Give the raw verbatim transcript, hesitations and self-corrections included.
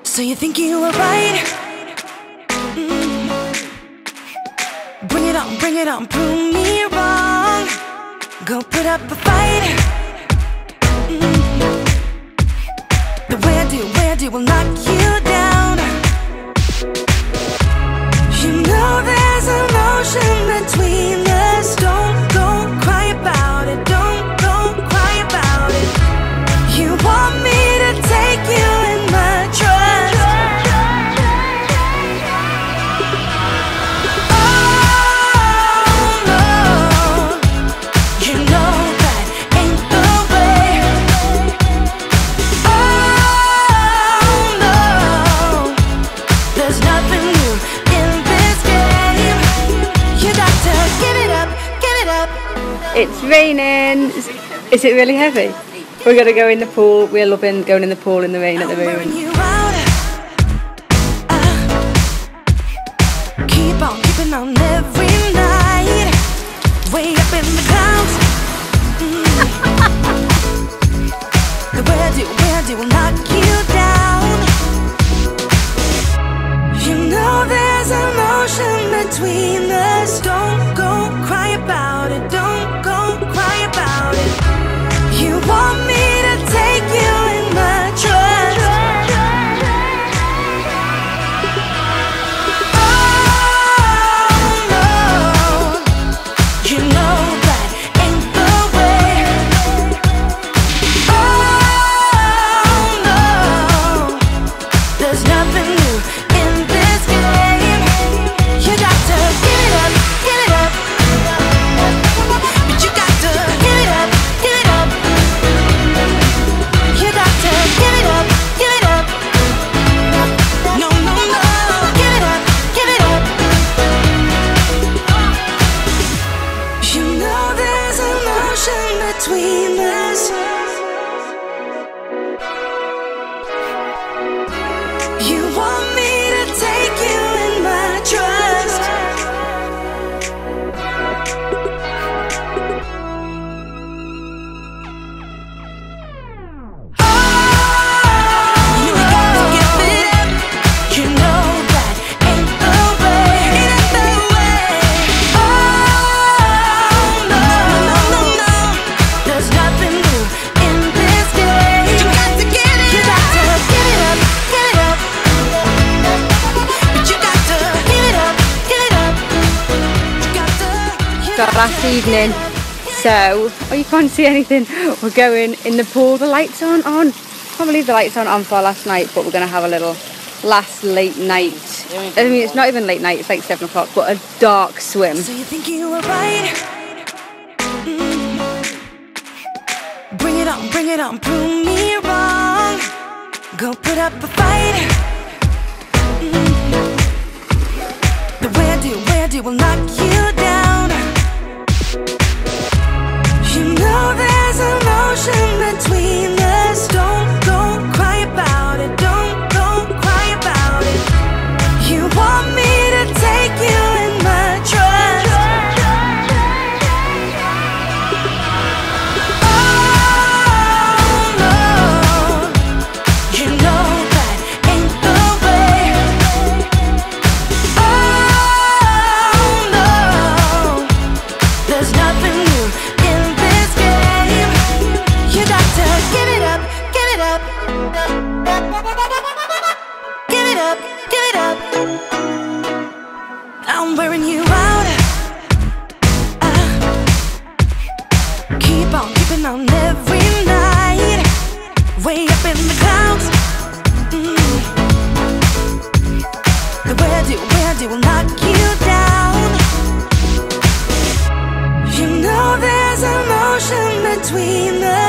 So you think you were right? Mm. Bring it on, bring it on, prove me wrong. Go put up a fight. Mm. The way I do, way I do will knock you down. You know there's emotion between us. Don't go cry about it. Don't go cry about it. You want me to take you in my trust. Oh no, you know that ain't the way. Oh no, there's nothing new in this game. You got to give it up, give it up. It's raining. Is it really heavy? We're gonna go in the pool. We're loving going in the pool in the rain at the moment. You out. Uh, keep on keeping on every night. Way up in the clouds. Mm. The way I do, way I do will knock you down. You know there's emotion between us. Don't go cry about it. Don't go cry about it. You want me to take you in my trust. Oh no, you know that ain't the way. Oh no, there's nothing new in this game. You got to give it up, give it up. But you got to give it up, give it up. You got to give it up, give it up. No, no, no, give it up, give it up. You know there's emotion between us. You want me to take you in my trust. You got to give it up. You know that ain't the way. It ain't the way. Oh no, no, no, no. There's nothing new in this game. You got to give it. You got to give it up, give it up. But you got to give it up, give it up. You got to. So last evening, so oh you can't see anything. We're going in the pool. The lights aren't on. Can't believe the lights aren't on for last night, but we're gonna have a little last late night. I mean, it's not even late night. It's like seven o'clock, but a dark swim. So you think you were right? Mm. Bring it on, bring it on, prove me wrong. Go put up a fight. Mm. The way I do, way I do will knock you down. You know there's emotion between us. Don't go cry about it. Don't go cry about it. You want me to take you in my trust. Oh no, you know that ain't the way. Oh no, there's nothing new in this game. You got to give it up, give it up. Give it up, give it up. I'm wearing you out. Uh, keep on keeping on every night. Way up in the clouds. Mm. The way I do, way I do will knock you down. You know there's emotion between us.